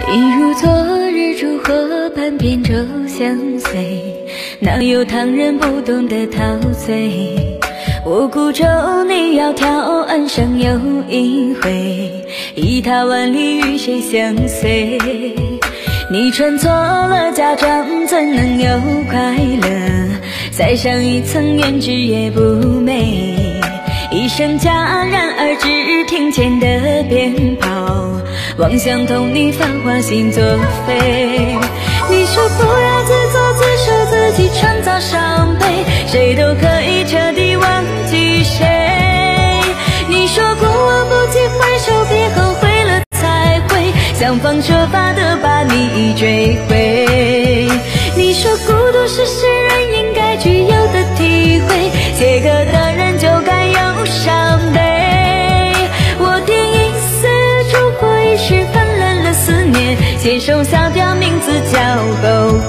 一如昨日烛火般扁舟相随，哪有唐人不懂得陶醉？我孤舟你窈窕，岸上有一回，一踏万里与谁相随？你穿错了嫁妆，怎能有快乐？再上一层胭脂也不美。一声戛然而止，庭前的鞭炮，妄想同你繁华心作废。你说不要自作自受，自己创造伤悲，谁都可以彻底忘记谁。你说过往不计回首，别后悔了才会想方设法的把你追回。你说孤独是诗人应该具有的体会，写歌的人就该有伤悲。我点一丝烛火，一时泛滥了思念，写首小调名字叫后